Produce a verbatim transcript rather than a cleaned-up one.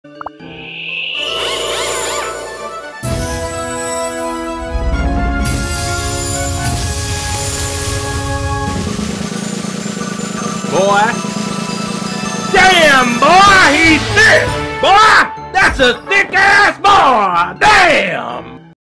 Boy. Damn, boy, he's thick! Boy, that's a thick-ass boy! Damn!